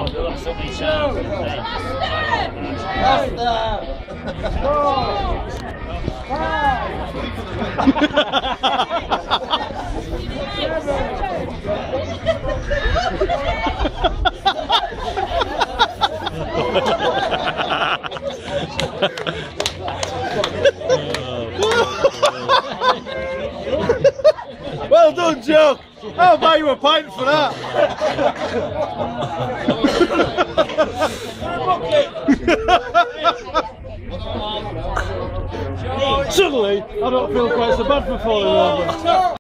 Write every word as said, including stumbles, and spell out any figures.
Well done, Jock. I'll buy you a pint for that. Suddenly, I don't feel quite so bad for falling over.